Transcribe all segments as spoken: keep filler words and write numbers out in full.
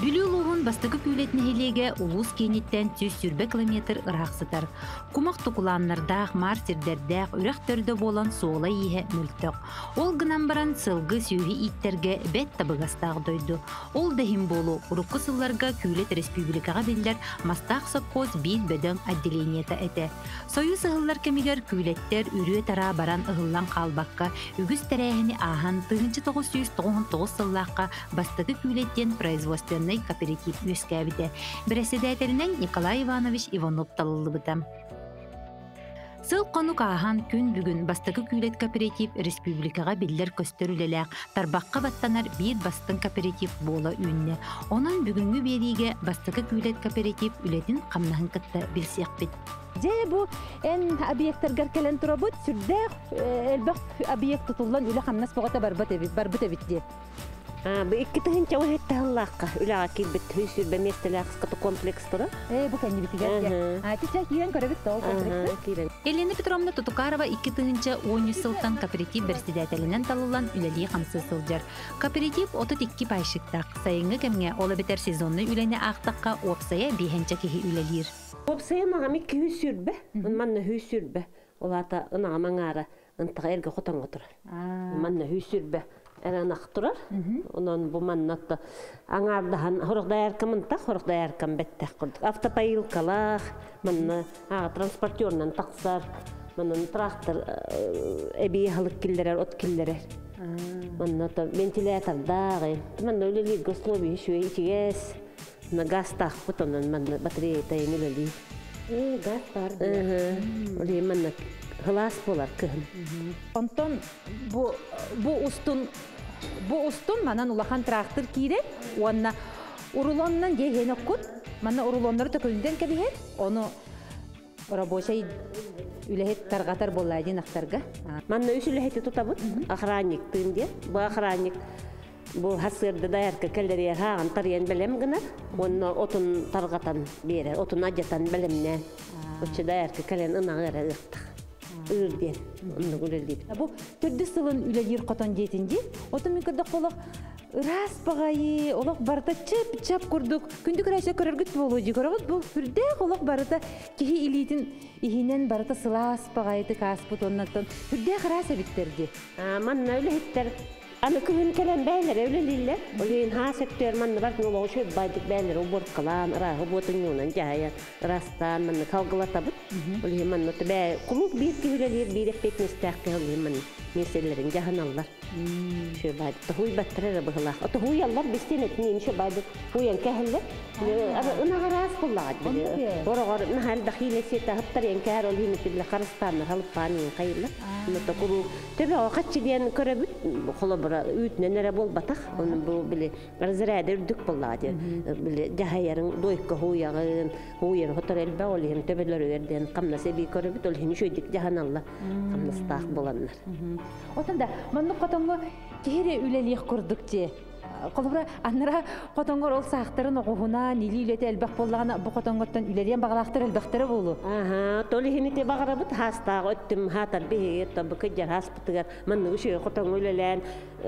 Бүлүлуғын бастығы күйлетіне хелеге улус кенеттен түз сүрбе километр ырақсытар. Кумақ тұқыланнардақ, марсердердақ, үрәқтөрді болан соғла ие мүлттіқ. Ол гынан баран сылғы сүйі иттерге бәт табығастағы дойду. Ол дәхім болу, ұрыққы сылларға күйлет республикаға білдер мастақ сапқоз бейт бөдің отделениеті әті. Сойы сығылар кемегер күйлеттер үрі тара баран ұғылан қалбаққа, үгіз тәрәхіні ахан тығынчы тоғыз жүз тоғыз тоғыз сыллаққа бастығы күйлеттен производствен кооператив өскәбіде. Бірәседәтелінен Николай Иванович Иванов талылы бұтам. Сыл қонук ахан күн бүгін бастығы күйлет кооператив республикаға білдер көстөрілеләк, тарбаққа баттанар бір бастың кооператив бола үнне. Онан бүгінгі бериге бастығы күйлет кооператив үлетін қамнағын кітті білсек бет. Же bu en obyektler gelen turabut sürde elbaq obyekt tutullan üle xamnas boğata barbut evit barbut evitdi. Bu iki tığınca o hette Allah'a ülağa kilbet hüsür be mesele kıskatı kompleks tura. E bu kendi bitiger. Ha tüçak kiren körabit tol kompleks. Elena Petrovna Tutukarova iki tığınca on sıltan kooperativ bersidәтелінен талылан үләли қамсы сылжар. Kooperativ otuz iki payşıktaq. Sayıngı kemge ola biter sezonlu üləne ақтаққа опсая бейхенче кеhi үләлер. Опсая мағам iki hüsür be. Manna hüsür be. Olata ınağa mağara ıntığa erge xotan otur. Manna hüsür be. Erana xturar. Ondan bu mannatta аңардаhan хорықда әркімін тақ, хорықда әркім бәттәқ құрдық. Автопайылкалақ, манна транспортернан тақсар, манна трактор әбей халық келдерер, от келдерер. Манната вентилятордағы, манна өлелер гослоби шуе ичігес, газ тақ бұтонан манна батарея тайын өлелер. Е, газ бар. Олей манна ғылас болар кығын. Онтон bu устун bu устун манан улахан трактор кире, онна урулоннан жегені құт, мана урулонлары төкөлінден кәбігер, оны рабочай үләхет тарғатар болайден ақтарға. Манна үш үләхеті тұтабыд, охранник түйінде, бұл охранник бұл хасырды дайарка кәлдері хаған тариян бәлем гінар, оны отын тарғатан берер, отын ажатан бәлемнен, өтші дайарка кәлен ынағыры ұқтық. Үрден, оны көрелдейді. Бұл түрді сылын үләлер қотан жетінде, отын мен көрдік олық рас бағайы, олық барыта чап-чап көрдік. Күнді көрәші көрергіт болу жи көрігіт, бұл үрдек олық барыта кеге илейтін ихінен барыта сылас бағайыты каспыт оннаттан. Үрдек рас әбіттерді. Манна үләхеттер Аны күн келен бәйлер өлелілер. Олейін ха сектор манны бартын олау шөп байдық бәйлер оборт қалан, ырағы ботын юнан жайын, растан, манны қалғылата бұд. Олейін манны бәй құлық бір күйілелер, бір еппетнестәқті олейін манны меселерін жағын аллар. Шөп байдық, хуй баттырары бұғылақ. Оты хуй аллар бестен әтінен шөп байдық, хуян кәхілер. Ұнаға рас бұллағад. Орағар нахал дақилесеті ғыптар ең кәр олейін өтілі қарыстаныр, халып баңын қайылы. Төбе оқатшы дейін көрі бұд, қолы бұра үйтінен әрі бол батақ. Оны бұл білі разырәді үрдік бұллағад. Білі жағайарын дойыққа хуяғын, хуян ғытыр әлбә олейін төбелер өрден қамнасы бей көрі бұд, олейін шөйдік жаған алла қамнастақ боланлар. Отында, манны қотонғы кері үлелек көрдік те. Қолыбыра, аннара қотоңғыр ол сақтырын оғуына, нелі үлеті әлбәқ болағына бұл қотоңғырттан үлелен бағалақтыр әлбәқтірі болу. Аха, толы хемете бағара бұд хастағы өттім хатар бейгет, табы күджар хас бұтығар, манны үші қотоң үлелен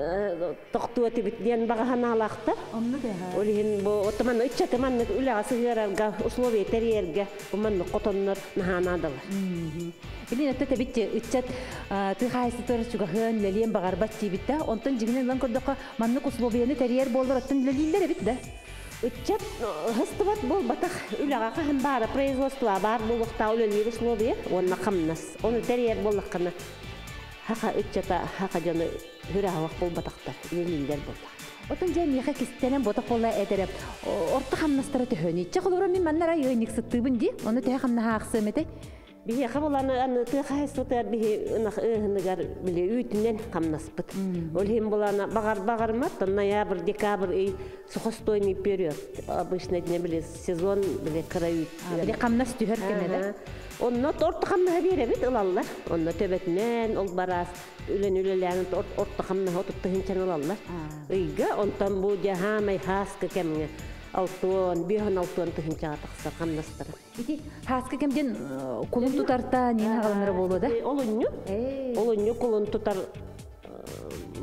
тоқту өті бітден бағахан алақты. Онны да. Олы хем бұл оты манны үтчаты манны үлеға сығырарға, условия тәрерге, бұл манны қотонлар наханадылар. Билин өтті тәбітте үтчат тұйқайсы тұры чүгіғын ләлиен бағар бәтті бітті, онтын жігінен лан көрдіққа манны условияны тәрер болыр өттін ләлийлер бітті. Үтчат ғыстыват бұл батақ үліға қағын бары производства бар болуқта өлелер условия, онына қамнас. Оны тәрер болуққаны хақа үтчата хақа жаны хүрағылық бол батақтар, ләлийлер болды. Отын жай меха кистенен ботақ болла әдеріп, орты қамнастары түхөні. Чақ олғырын мен маннара үйінік сыттыбын де, оны түхе қамнаға ақсы әметі. Бихе қабыланы аны тұйқайсы тұтар бихе ұнақ ұғынығар біле үйтінен қамнаспыт. Ол хем боланы бағар-бағар мат, ноябр, декабр үй сухостойный период. Обычно не біле сезон, біле қыра үйт. Біле қамнас түйір кемеді? Онны орты қамнаға беребет ұлалар. Онны төбетінен ол барас үлен-үлелерін орты қамнаға отыптығынчан ұлалар. Үйге, онтан бұл жағамай хаскы кемге. Алтуан, бейхан алтуан тұхынчаға тақсар қамнастыры. Ити, хаскы кемден құлын тұтарта нені ғаланыры болу да? Олыню. Олыню құлын тұтар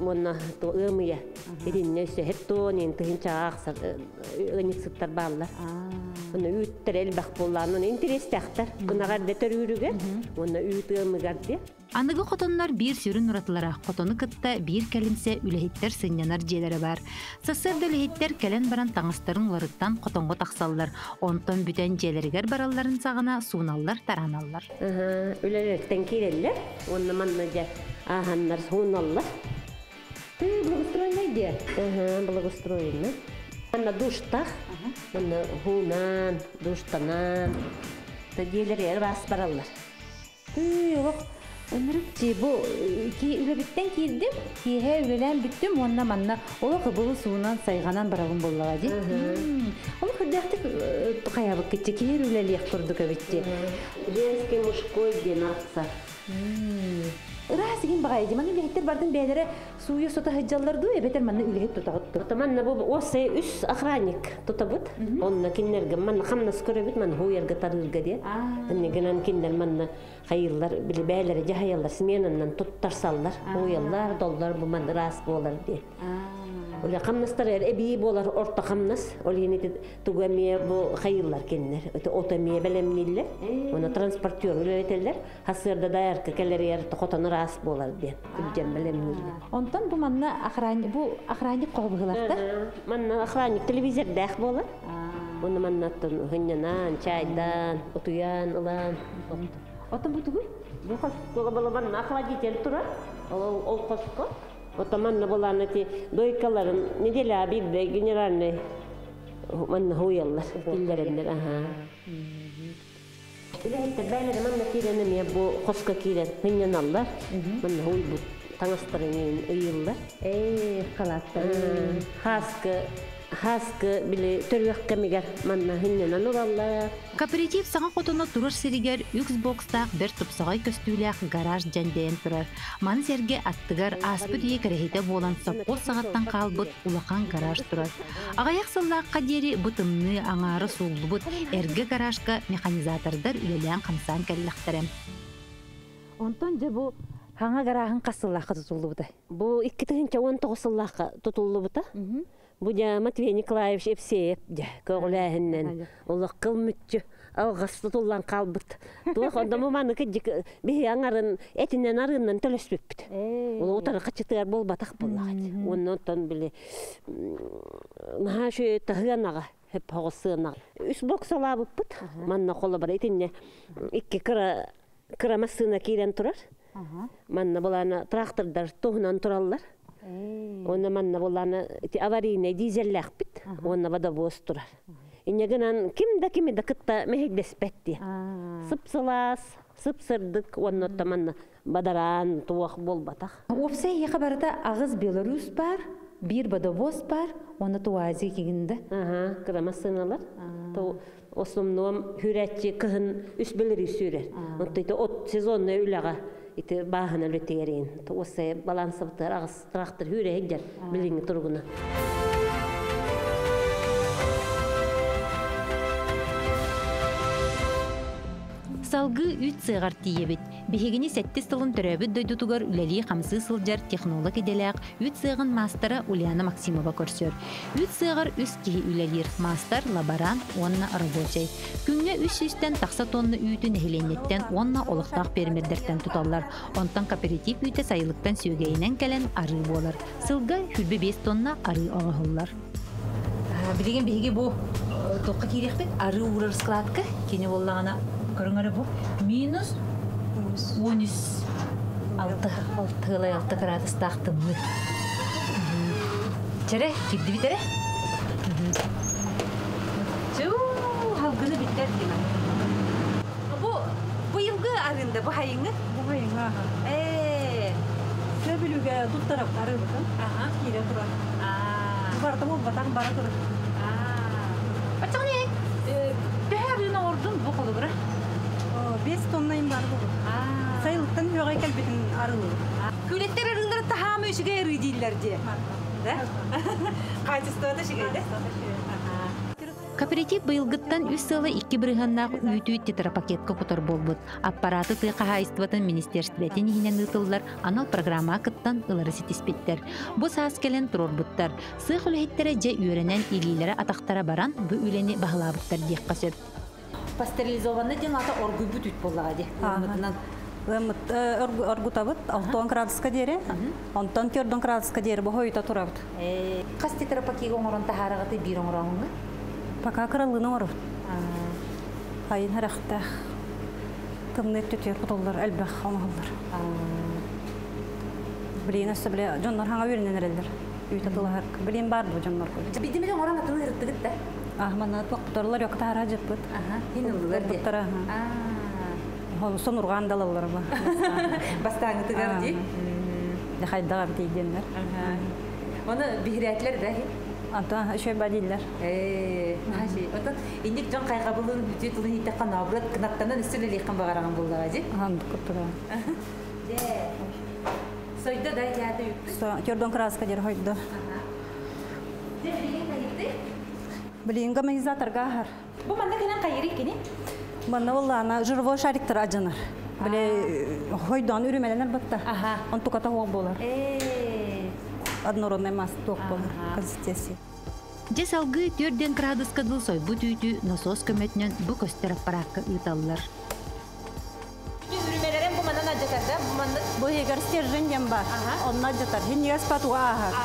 Мonna то ымыя. Иринне сөһет то нен тыгынча аксар ыниксыттар баллар. Оны үттер элбак болланы интерестактар. Кынагар да төрүрүгө. Оны үт ымыгарды. Аныгы котоннар бир сүрүн уратылара, котону кытта бир келимсе үлехиттер сынянар желері бар. Сассырды үлехиттер келен баран таңыстарын ларыттан котонго тақсаллар. Онтон бүтен желерігер баралларын сағына суыналлар, тараналлар. Үлелерден келелер, оны манна жа аханнар суыналлар. Ты благоустроенный где? Ага, благоустроенный. Манна душтах, манна хунан, душтанан. Та желері раз бараллар. Ты, ох, Önürükçi bu ki ülebitten kirdim, ki he ülelen büttüm onunla manna. Ola kıbılı suğunan sayganan barağın bollağa di. Ola kırdıqtık kayabık gitçi ki her üleli yaktırdık öbütçi. Женский мужской день акса. Ырасы кен бағайды. Маны үлехеттер бардың бәлері суы сота хыджалар ду, эбетер манна үлехет тұтағыттыр. Манна бұл осы үс охранник тұтабыд. Онна киннерге манна қамнас көребіт, манна хуерге тарылға де. Аннегенен киннер манна хайыллар, білі бәлері жахайалар, сменаннан тұттарсаллар. Хуяллар, доллар бұл манна рас болар де. Оля қамнастар әбей болар орта қамнас. Оля ене тугамия бұл хайыллар киннер. Отамия бәлеммейлер. Оны транспортер үлетелер. Хасырда дайарка кәлері ярты қотаны рас болар де. Күлжен бәлеммейлер. Онтан бұл манна охранник қоғығылақтар? Манна охранник телевизорда ақ болар. Оны маннаттан хыннанан, чайдан, отуян, ылан. Отан бұл түгіл? Бұл қосқоға бұл манна охладитель тұрар. Ол қосқо. Отаманна боланы те дойкаларын неделя бирде генеральный манна хуяллар киллерендер аха. Үлехеттер бәйлері манна киренем я бу қосқа кирен хыннан аллар. Манна хуй бу таңастарын ыйыллар. Эй, қалаттар. Хаскы Хаскы биле төрөк кемигер манна хыннан аллар. Кооператив саңа котоно турар серигер Xbox-тақ бір тупсағай көстүүләк гараж жәндейін тұрар. Ман серге аттыгар аспыт ие кәрехеті болан саппол сағаттан қалбыт улақан гараж тұрар. Ағаяқ сыллаққа дері бұтымны аңары суылы бұт әргі гаражға механизатордар үлелен қамсан кәліліқтірем. Онтан же бұл хаңа гарағын қасыллаққа тұтылы бұта? Бұл икки тыгынча он тоғыз сыллаққа тұтылы бұта. Бұл жа Матвей Николаевич Эпсеев жа көғіләхіннен олық қылмытчы алғас тұтылан қалбыт. Туақ онда мұманы кәдік бейі аңарын әтінен арыннан төлөспеп біт. Ол отары қачытығар бол батақ болағады. Оны оттан біле наға шөй тағынаға хеп хоғысығынаға. Үс боксала бұп бұт. Манна қолы бар әтінне икки кыра масына кейлен тұрар. Манна боланы трактордар тоғынан тұралар. Оны манна боланы аварийный дизелләк бит. Оны водовоз тұрар. Инегенен кимда кимда кытта мехедес бетти. Сыпсылас, сыпсырдык, оны таманна бадаран туақ болбатақ. Опсай еқа барыда ағыз Беларусь бар, бір водовоз бар, оны туази кегінді. Ага, кырамасыналар. Основном хүрәтчі кығын үс білірі сүйрер. От сезонны үліға ити бағына lötegерин. Осы балансы бұтыр, ағыз трактор хүрә егдер біліңі тұрғына. Салгы үт сыгар тиебит. Бихигини сәтті сылын төрөбіт дойдутугар үләли қамсы сылжар технолог еделяқ үт сыгын мастера Ульяна Максимова көрсөр. Үт сыгар үс кихи үләлер мастер, лаборант, онна рабочай. Күнне үс үстен тақса тонны үйтін әхіленеттен, онна олықтақ пермердерден тұталар. Онтан кооператив үйті сайылықтан сөйгейінен кәлен ары болар. Сылға хүлбі бес тонна ары оғылар. Білеген беге бұл тоққа керекпет ары урар складка кене боллағана көріңері бұл минус он үч алты градус тақтымы. Чәрі, кепді бітере? Чу, халғыны біттер деймін. Бұл елгі арында, бұл хайыңы? Бұл хайыңы, аға. Әээ. Сөбілуге тұттарап ары бұтын. Аға. Кейлі тұрар. Барды бұл батан бара тұрар. Бачақ не? Бәріні ордың бұл қолы бұра? бес тоннайын бар бұл. Сайылықтан өғай кәлбетін арылы. Күлеттер арылары тахамы үшіге әрі дейілер де. Качествода шігейді? Кооператив быйылгыттан үс сылы икки бырыһаннаах үйтүүт тетрапакетка кутар болбут. Аппараты тыйка хайстватын министерстветін ихинен ытыллар, анал программа кыттан ылары сетиспеттер. Бу саас келен турорбуттар. Сыйх үлэхиттере же үйренен илилері атақтара баран бу үлени бағылабыттар дейққа сөп. Пастерилизованный ден ата оргуйбут үт боллаға де. Оргутабыт, алтон градуска дере, онтон төрдөн градуска дере бу хойта турабыт. Қас тетрапакеге оңырын тахарағаты бір оңыраңы? Пока крылыны орып. Айын харақтақ. Тымны төтер құтылдар, әлбәқ оңғылдар. Білейін өсті біле, жондар хаңа өрінен әрелдер. Үйтатылар. Білейін барды бұл жондар көй. Бидемеден оңыран атылы ұрыттығыт да? Ахмана тоқ құтарлар өкті ара жеппіт. Хин ұлылар де? Құттара. Сон ұрған далалар ба. Бастаңы тұғар де? Дақайдағар дейденлер. Оны бігірәтлер да? Ата, шөй бәдейлер. Эээ, хаши. Отын, индек жон қайға бұлын үте тұлын еттеққа набырат қынаттанан үстілі лейқын бағараған болды ғази? Ханды құттыра. Де, сойды да кәді үппіс? Көрден краска дер хойды. Де, білеген қайырды? Білеген гомогенизаторға ағар. Бұл манда кәнен қайыры екені? Манда оллана жырвой шариктер ажынар. Біле хойдан үрімеленер бұтта. Он тұқата оң болар. Однородный масса тоқ болар, консистенция. Же салгы төрден градуска дыл сойбу түйті насос көмөтінен бұ көстер аппараққа ұйталылар. Үрімелерін бұл мандан ажатар да? Бұл егер стержен дем бар, онын ажатар. Хен егер спатуға ағар.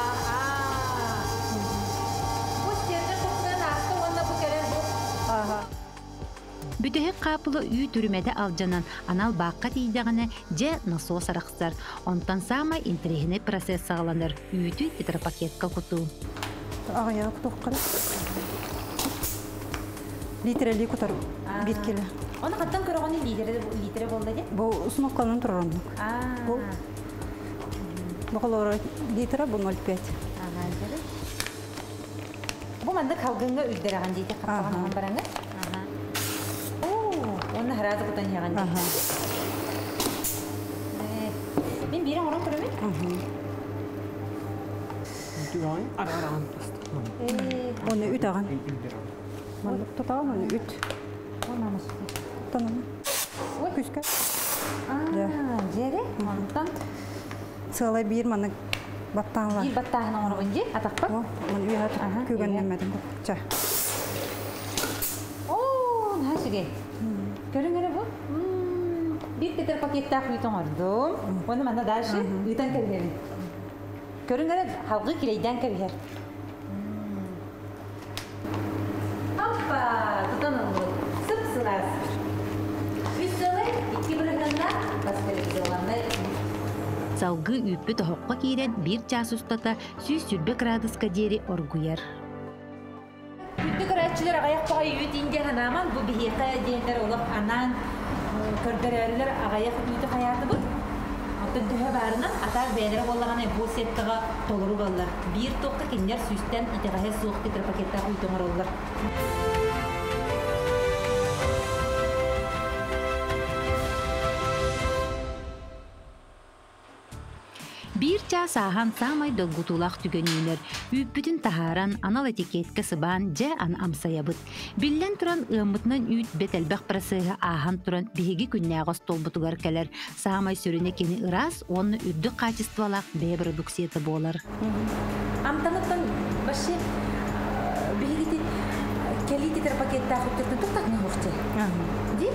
Бұл стержен көптен асты, онына бұл кәрер бұл? Бүтөһек қапылы үй түрмеде алжанан анал баққа тейдіғіне же насос арақсар. Онтан сама интерегіне процесс сағаланыр. Үйті тетрапакетка құту. Ағая құтуқ қара. Литрелі құтар бір келі. Оны қаттан көріғаны литрі болды де? Бұл ұсыныққанын тұрырындық. Бұл олары литрі бұл нөл пять. Бұл манда қалғынға үлдераған дейді қаппаған бараңыз? Оны харазы құтан яған дейді. Мен берің орын көрімен? Оны үт аған. Тұтаған оны үт. Тұтанымы. Күшкі. Жері? Онтан? Сығалай бір маны баттағылар. Бір баттағының орығын де? Атақ па? Оны үй атық көгенлемедің көпча. Ооо, нәшіге. Көріңері бұл? Bir tetra pakette akıyton ordum. Onu bana darşı uyutan kariyerim. Körüngere halgı kileyden kariyer. Hoppa, tutan olur. Sıpsılar. Üstüne iki bölümden pastelizolanlar. Salgı üppü tohokka kiren bir ças ustata süs sürbe graduska deri orguyar. Bütün kıraççılar ayak bağı yüyütünce hanaman bu bihiyata diyenler olup anan kördörerler ayak yüyütü hayatı bu. Ondan tühe barına atar beğenere bollağına bu setkağa toluru ballar. Bir tokta kinler süsten itiqahe soğuk tetra paketler uyutunlar olurlar. Bir ças ahan samay dolgutulaq tügönüler. Üppütün taharan anal etiketka sıban ja an amsayabıt. Billen turan ımbıtnan üt betelbaq prasığı ahan turan bihigi künnağız tolbutugar keler. Samay sürüne keni ıras onu üddü kaçistvalaq be produksiyeti bolar. Amtanıttan başı bihigi keli tetra paketler uyutunlar tuktak ne hoşçe? Değil?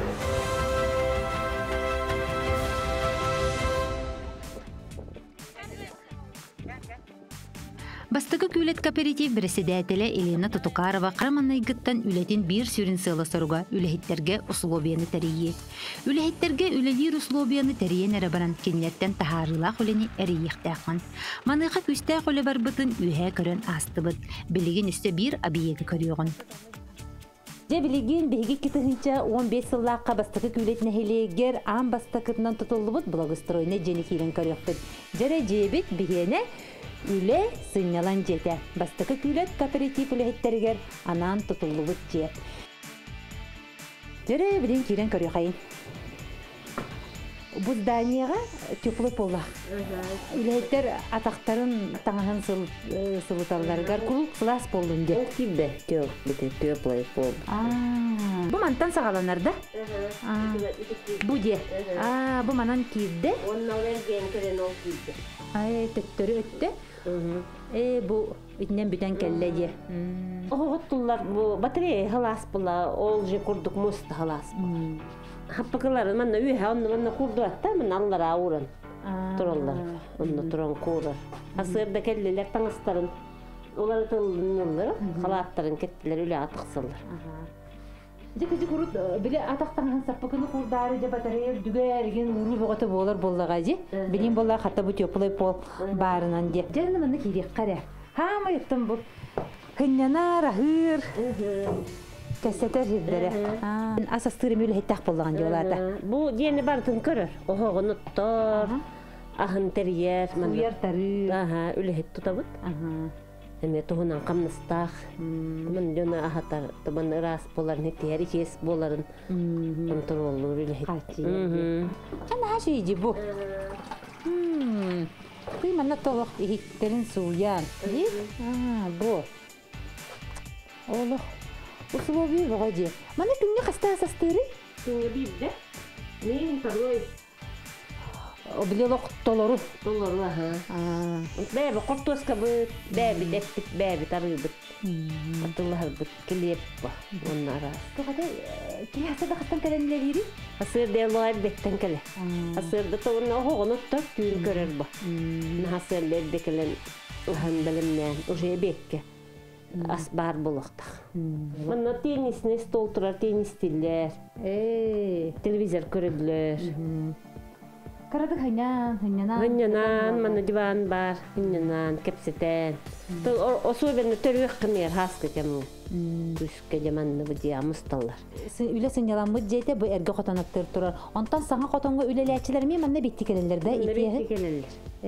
Бастығы күлет кооператив председателі Елена Тутукарова Қараманайгыттан үлетін бір сүрін сылы соруға үлехеттерге условияны тәрейе. Үлехеттерге үлелер условияны тәрейен әрабаран кенлеттен тахарылақ үлені әрейектәқын. Маныға күстәқ үлі бар бұтын үйе көрін асты бұд. Білеген үсті бір абиегі көріғын. Же билеген беги китинча он беш сыллаққа бастығы күлет нәхелегер ан бастықытынан тұтылды бұд благостройны жені келін көріқтід. Жәрі жебет бігені үле сыннялан жете. Бастықы күлет кооператив үлехеттергер анан тұтылды бұд жет. Жәрі білен келін көріқайын. бу зданияга теплый полах. Үлеттер атактарын таңаһын сылыталларгар кул класс болдунде. Ол кибде тёп бите теплый пол. Аа, бу мантан сагаланарда? Бу де. Аа, бу манан кибде? Онна верген керен ол кибде. Ай, төттөрү өттө. Э, бу итнен бүтән кәлле де. Оғыттылар бу батарея халас була, ол же курдук мост халас. Хаппакалар манна үйе онна манна курду атта, манна аллар ауран. Тураллар, онна туран курар. Асырда келлелер таңыстарын, олар тылынылар, халаттарын кеттилер, үле атықсылар. Дикеди курут биле атактан саппакыны курдары же батарея дүгәрген уру боготы болар боллага же. Билин болла хата бу теплый пол барынан де. Жернемне кирек кара. Хама яттым бу. Хыннана рахыр. Кәсәтер җирдәре. Асастыры мүле хеттак булган жолата. Бу дени бартын көрөр. Охогыны тор. Ахын терьер, ман. Уяртары. Аха, үле хет тутабыт. Аха. Эме туһунан камныстах. Мен жона ахатар, табан рас боларын хеттери кес боларын. Контроллу үле хет. Ана хашиҗи бу. Хм. Кый манна толык ихтерин суян. Аа, бу. Олох. Условия вроде. Мана күнне хаста састыры? Күнне бибде. Мен тарой. Облелок толору. Толору, аха. Аа. Бәбе кортоска бу, бәбе деппит, бәбе тарыбыт. Атыллар бут келеп ба. Оннара. Тогада кияса да хаттан келенлери? Асыр делай беттен келе. Асыр да тоғын оғын оттар түйін көрер ба. Насыр лерде келен хан білімнен уже бекке. Ас бар болуқтақ. Мына теннисіне стол тұрар, теннис тиллер. Телевизор көреді. Карады хайнан, хайнанан. Хайнанан, мана диван бар, хайнанан, кепсетен. Особенно төрөк кемер хаска кем. Күскә jamанны бу диамыз таллар. Үле сынялан бу жете бу эрге котанаттыр турар. Онтан саңа котонго үлеләчләр ми манна битти келелер да, итие. Битти келелер.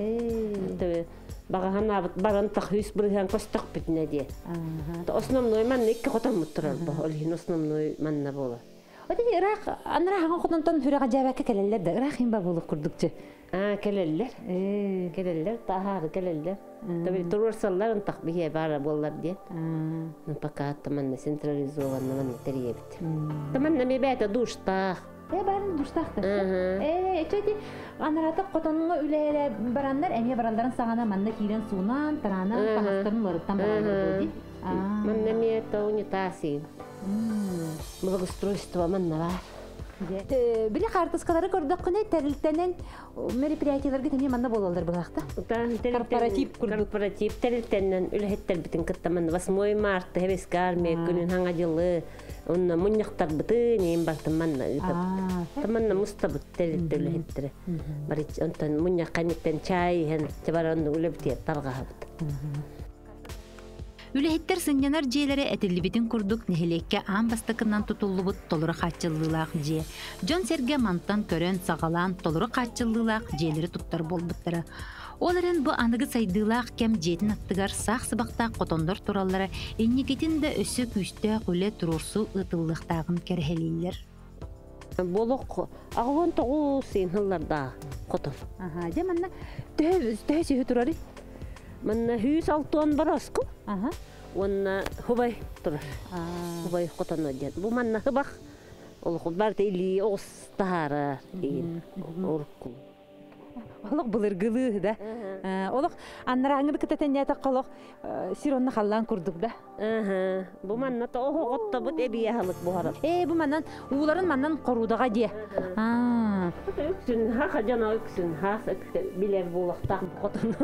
Э, багана баран тахыс бүргән костак битне ди. Ага. Основной манна икки котан муттырар бу. Олин основной манна була. Оди ирак анра хаган котонтан хүрәгә җабәккә келелер да. Ирак хим ба булып курдукчы. А, келелер. Э, келелер, тахар келелер. Таби турсалларын тахбие бара боллар ди. Ну пока таманна централизованно манна теребит. Таманна мебета душта. Э, барын душтакты. Э, эчеди анарата котонго үлеле бараннар, эме баралдарын сагана манна кирен суунан, таранан, тахастырын лырыктан баралар ди. Манна мета унитаси. Благоустройство манна бар. Биле картаскалары көрдүк кыны терилтенен мероприятияларга теме манда болалар булакта. Корпоратив курдук. Корпоратив терилтенен үлехеттер битин кыттаман восьмое марта хевескар ме күнүн ханга жылы онна муньяктар бытын эм бартын манна ытып. Таманна мустабыт терилте үлехеттер. Барич онтан муньяк каниттен чай хен чабаран үлебти таргабыт. Үлехеттер сынянар жиелері әтілібетін күрдік нехелекке аң бастықынан тұтулыбыт толыры қатчылылақ же. Жон серге мантан көрен сағалан толыры қатчылылақ жиелері тұттар болбыттыры. Оларын бұ анығы сайдылақ кәм жетін аттығар сақ сыбақта қотондар туралары еннекетін де өсі күшті құле тұрурсу ұтылықтағын кәрхелейлер. Болық ағуан тоғу сыйыныларда қотон. Аха, же манна төхі сүйі тұрары? Манна хүйс алтуан бараску. Ага. Онна хубай турар. Хубай қотон өден. Бұ манна хыбақ. Ол барты или оғыз тахара. Орку. Олық бұлыргылы да. Олық аннара аңыры кітетен ятақ қолық сиронны қаллан күрдік да. Бұ манна та оғы қотта бұд әбия халық бұхарат. Э, бұ маннан, уыларын маннан қорудаға де. Үксін, хақа жана үксін, хас білер болықтақ қотын.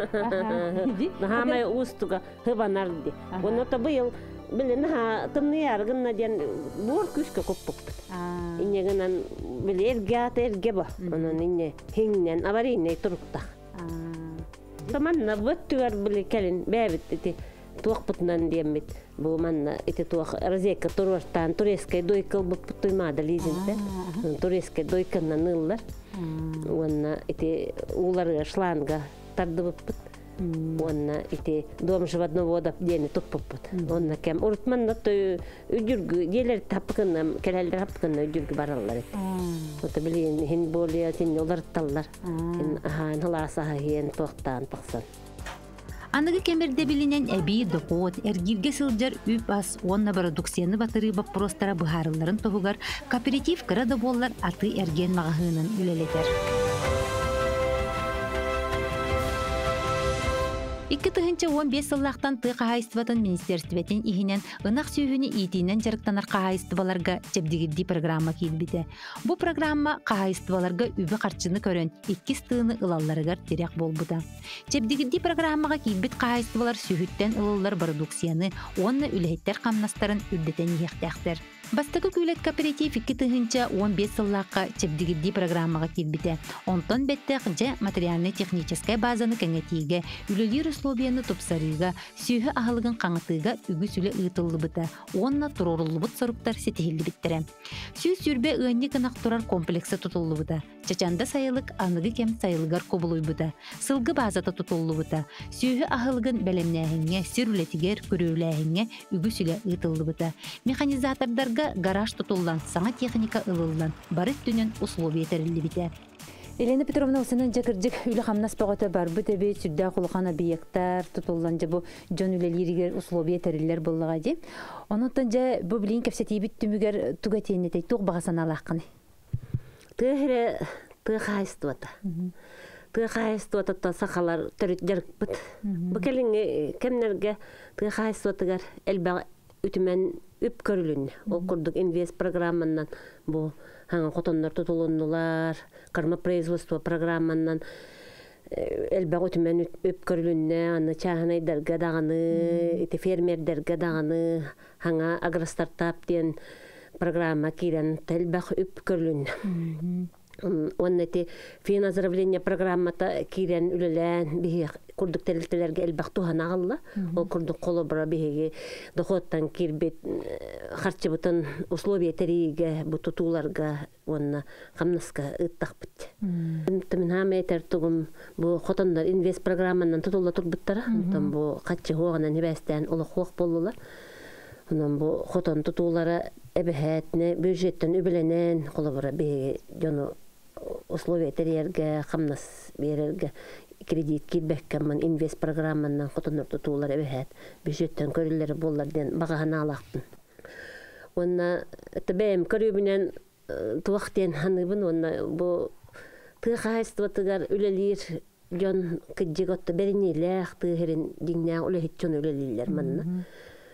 Хамай ұстыға хыбанарды. Оны та бұйыл білін тымны ярғынна ден бұр күшке көп бұқты. Инегінен білі әрге аты әрге ба. Онын ине хеңнен аварийне тұрықтақ. Таманна бұттығар білі кәлін бәбіт туақ бұтынан дембет. Бұл манна ити туақ розейка тұрвартан турескай дойкал бұт бұттоймады лизинті. Турескай дойканнан ыллар. Онна ити уларға шланға тарды бұт бұт. Онна ити дом животного вода дени туппут. Онна кем уртман да үдүргү делер тапкынам келелер тапкынна үдүргү баралар. Вот билин хин болия тин олар таллар. Хин ахан халаса хен токтан токсан. Анығы кемерде білінен әбей, доқуот, әргирге сылжар үп ас, онна продукцияны батыры бап простара бұхарыларын тоғығар, кооператив кырады боллар аты әрген мағahının үлелетер. Икки тыһынча он бес сыллақтан тыға қағайыстыбатын министерстветін ихинен ынақ сүйіні итинен жарықтанар қағайыстыбаларға чепдігідді программа кейлбіді. Бұл программа қағайыстыбаларға үбі қарчыны көрін иккіс тыыны ылаларығар терек болбыда. Чепдігідді программаға кейлбіт қағайыстыбалар сүйіттен ылылар продукцияны, онны үлеттер қамнастарын үрдетен ехтәқтер. Бастығы күйлет кооператив икки тыһынча он бес сыллаққа чепдігідді программаға кейлбіді. Онтон беттәқ же материально-техническая базаны кәңетейге, үлелер условияны топсарыга, сүйі ахылығын қаңытыға үгі сүлі ұйтылы бұта, онна тұрорылы бұт сұрыптар сетихілі біттірі. Сүй сүрбе ұйынны қынақ тұрар комплексы тұтылы бұта, чачанда сайылық анығы кем сайылғар кобылуй бұта, сылғы базата тұтылы бұта, сүйі ахылығын бәлемнәхіңе, сүрулетігер, көрөуләхіңе үгі сүлі ұйтылы бұта. Механизатордарға гараж тұтылдан, саңа техника ылылдан, барыт түнен условия тәрілі біті. Елена Петровна осынан жакыржык үлі қамнас бағыты бар бұ тәбе сүрді құлған объекттар тұтылдан жа бұ жон үлелерігер условия тәрілер болыға де. Онықтан жа бұ білейін кәпсетей бүт түмігер тұға тейінетей тұқ бағасан алаққаны. Тұғыры тұғы қайысты бата. Тұғы қайысты бата сақалар түріт жарық бұт. Бұ кәліңі кәмнерге тұғы қайысты батығар әлбәғ үтімен үп көрілін. Ол құрдық инвест программаннан бұл хаңа қотонлар тұтылынылар, қарма производство программаннан әлбәғ өтімен өп көрілінне, аны чағынайдарға дағаны, еті фермердерге дағаны, хаңа агростартап ден программа кейден әлбәғ өп көрілінне. Онна те финансирование программата кирен үлелән бихи курдук тәлелтеләргә әлбәқ туһан ағылла. Ол курдук қолы бұра бихиге доходтан кирбет харчы бұтын условия тәрейге бұ тұтуларға онна қамнаска ұттақ бұт. Мен хам әйтер тұғым бұ қотандар инвест программанан тұтулла тұр бұттара. Бұ қатчы хоғанан небәстән олы хоқ болылар. Онан бұ қотан тұтулары әбіхәтіне бюджеттен үбіленен қолы бұра бихиге жону условия терьерге, хамнас берерге кредит килбеккеммен инвест программаннан хотонор тутулар эбехет бюджеттен көрүлөр болларден багана алактын. Онна тебем көрүбүнен туактен ханыбын онна бу тыгайстватыгар үлелир жон кыджиготто беринилер тыгерин диңнә үлехитчон үлелилер манна.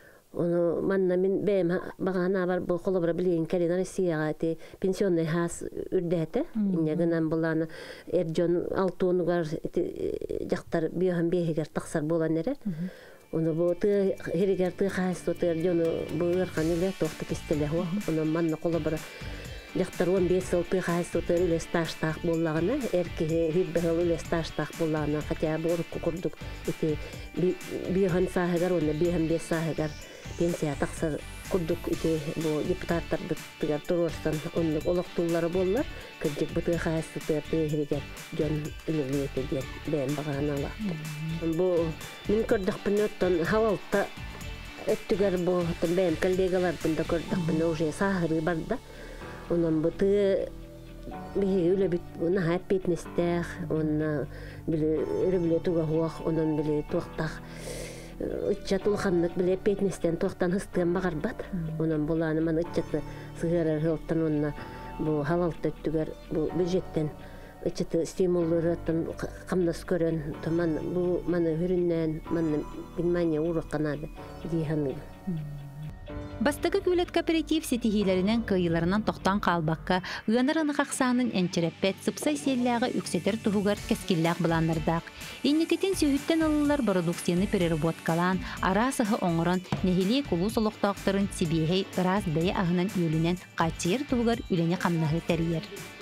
Оны манна мен бем багана бар бу колобра билен келин Россияга те пенсионный хас үрдәте иннегенен буланы эрҗон алтонугар жактар биһам бехигер таксар болан эре. Оны бу ты херигер ты хас то эрҗон бу эрханиле тохты кистеле хо. Оны манна колобра жактар он беш жыл ты хас то үле стаж так боллагына эрке хиббел үле стаж так боллагына хотя бу курдук эти биһам сахагар оны биһам беш сахагар пенсия тақсыр құддық үте бұл депутаттар бұттығар тұрыстан онлық олықтулары болылар. Күрдік бұтығы қайсы тұрды херегер жон үлілеті ден бән бағана алақты. Бұл мен көрдік бұны өттен хавалта өттігер бұл бән коллегалар бұнда көрдік бұны уже сағыры барды. Онын бұтығы бейгі үлі бүт бұны хайп бетнестәқ, оны білі үрі туға хуақ, онын білі туақтақ. Үтчат улханнык биле петнестен тоқтан хыстыган бағар бат. Онан боланы ман үтчаты сығырар хылттан онна бұл халалты өттігер бұл бюджеттен үтчаты стимуллары өттін қамнас көрін. Ман бұл маны хүріннен, маны білмания урық қанады дейханығы. Бастығы күйлет кооператив сетихилерінен кыйыларынан тоқтан қалбаққа, ұянарын қақсанын әнчереппет, сыпсай селләғы үксетер тұғығар кәскілләқ бұланырдақ. Енекетін сүйіттен алылар продукцияны переработкалан, арасығы оңырын, нехиле кулу солықтақтырын сибейхей ырас бәйе ағынан үйілінен қачыр тұғығар үлене қамнағы тәрiyер.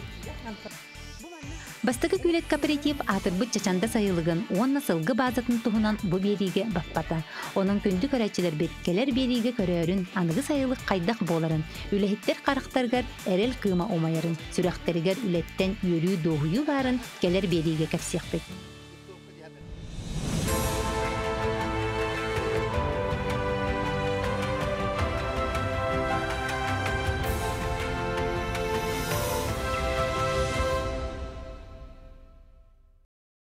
Бастығы күйлет кооператив атырбыт чачанда сайылығын, онна сылғы базатын тұғынан бұ бериге бақпата. Оның күнді көрәтчілер бет келер бериге көрерін, анығы сайылық қайдақ боларын, үләхеттер қарықтарғар әрел қыма омайырын, сүрәқтерігер үлеттен үйірі доғыю барын келер бериге кәпсеқпет.